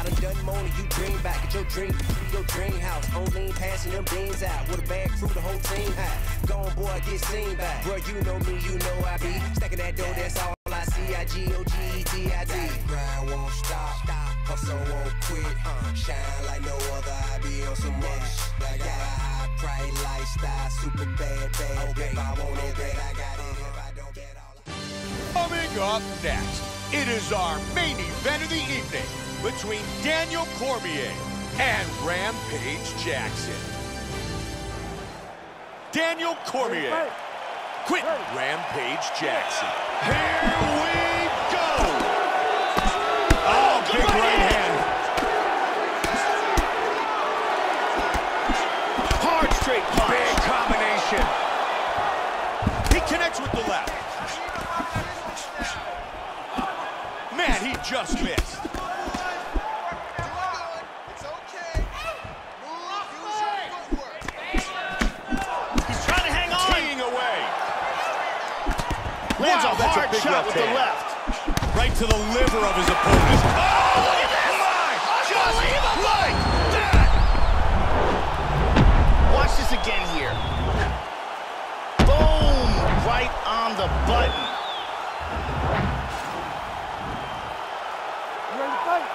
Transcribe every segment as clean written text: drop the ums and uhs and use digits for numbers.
done more than you dream back. Get your dream house. On lean, passing them beans out. With a bag crew, the whole team high. Gone boy, get seen back. Bro, you know me, you know I be. Stacking that dough, that's all I see. I-G-O-G-E-T-I-D. Grind won't stop. Hustle won't quit. Shine like no other. I be on some other shit. I got a high price lifestyle. Super bad. If I want it, bet I got it. If I don't, bet all I... Coming up next, it is our main event of the evening between Daniel Cormier and Rampage Jackson. Daniel Cormier, Quinton Rampage Jackson. Here we go! Oh, big right hand. Hard straight punch. Big combination. He connects with the left. Man, he just missed. Lands a hard shot with the left. Right to the liver of his opponent. Oh, look at this! Just like that! Watch this again here. Boom! Right on the button. You ready to fight?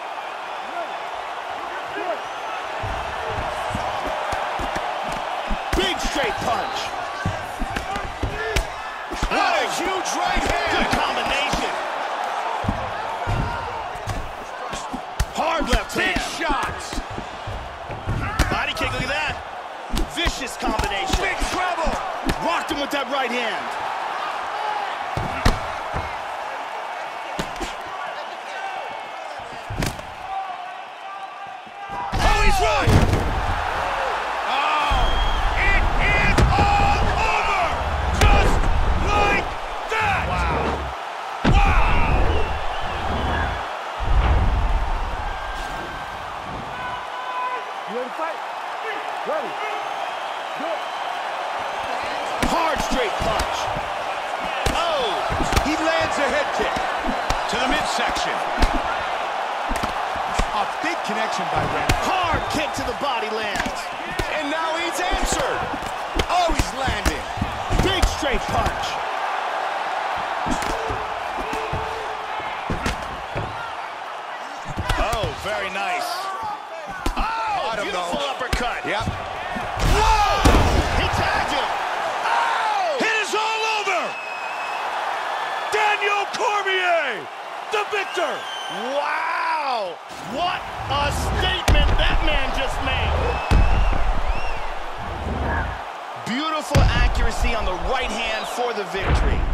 You ready? Big straight punch. What a huge right hand! Good combination. Hard left hand. Big shots! Body kick, look at that. Vicious combination. Big trouble! Rocked him with that right hand. Oh, he's right! You ready to fight? Ready. Good. Hard straight punch. Oh! He lands a head kick to the midsection. A big connection by Rampage. Hard kick to the body lands. And now he's answered. Oh, he's landing. Big straight punch. Oh, very nice. Beautiful uppercut. Yep. Whoa! He tagged him. Oh! It is all over. Daniel Cormier, the victor. Wow! What a statement that man just made. Beautiful accuracy on the right hand for the victory.